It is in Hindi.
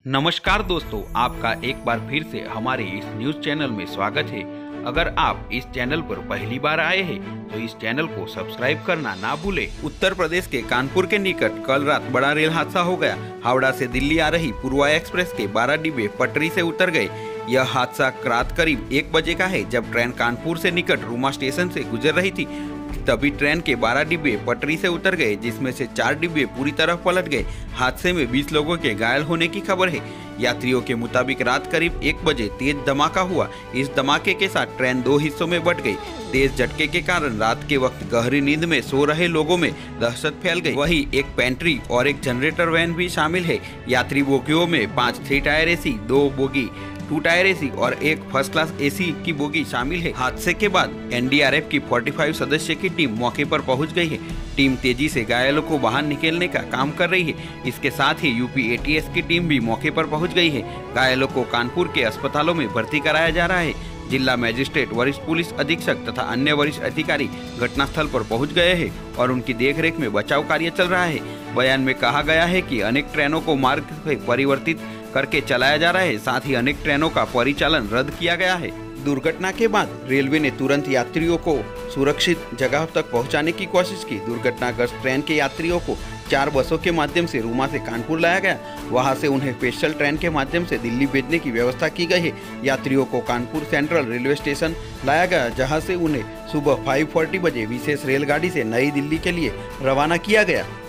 नमस्कार दोस्तों, आपका एक बार फिर से हमारे इस न्यूज चैनल में स्वागत है। अगर आप इस चैनल पर पहली बार आए हैं तो इस चैनल को सब्सक्राइब करना ना भूलें। उत्तर प्रदेश के कानपुर के निकट कल रात बड़ा रेल हादसा हो गया। हावड़ा से दिल्ली आ रही पूर्वा एक्सप्रेस के 12 डिब्बे पटरी से उतर गए। यह हादसा रात करीब 1 बजे का है, जब ट्रेन कानपुर से निकट रूमा स्टेशन से गुजर रही थी। तभी ट्रेन के 12 डिब्बे पटरी से उतर गए, जिसमें से 4 डिब्बे पूरी तरह पलट गए। हादसे में 20 लोगों के घायल होने की खबर है। यात्रियों के मुताबिक रात करीब 1 बजे तेज धमाका हुआ। इस धमाके के साथ ट्रेन 2 हिस्सों में बंट गई। तेज झटके के कारण रात के वक्त गहरी नींद में सो रहे लोगों में दहशत फैल गई। वहीं एक पेंट्री और एक जनरेटर वैन भी शामिल है। यात्री बोगियों में 5 3 टायर एसी, 2 बोगी 2 टायर एसी और एक फर्स्ट क्लास एसी की बोगी शामिल है। हादसे के बाद एनडीआरएफ की 45 सदस्य की टीम मौके पर पहुंच गई है। टीम तेजी से घायलों को बाहर निकालने का काम कर रही है। इसके साथ ही यूपी एटीएस की टीम भी मौके पर पहुंच गई है। घायलों को कानपुर के अस्पतालों में भर्ती कराया जा रहा है। जिला मजिस्ट्रेट, वरिष्ठ पुलिस अधीक्षक तथा अन्य वरिष्ठ अधिकारी घटनास्थल पर पहुंच गए हैं और उनकी देखरेख में बचाव कार्य चल रहा है। बयान में कहा गया है कि अनेक ट्रेनों को मार्ग से परिवर्तित करके चलाया जा रहा है। साथ ही अनेक ट्रेनों का परिचालन रद्द किया गया है। दुर्घटना के बाद रेलवे ने तुरंत यात्रियों को सुरक्षित जगह तक पहुंचाने की कोशिश की। दुर्घटनाग्रस्त ट्रेन के यात्रियों को 4 बसों के माध्यम से रूमा से कानपुर लाया गया। वहां से उन्हें स्पेशल ट्रेन के माध्यम से दिल्ली भेजने की व्यवस्था की गई है। यात्रियों को कानपुर सेंट्रल रेलवे स्टेशन लाया गया, जहां से उन्हें सुबह 5:40 बजे विशेष रेलगाड़ी से नई दिल्ली के लिए रवाना किया गया।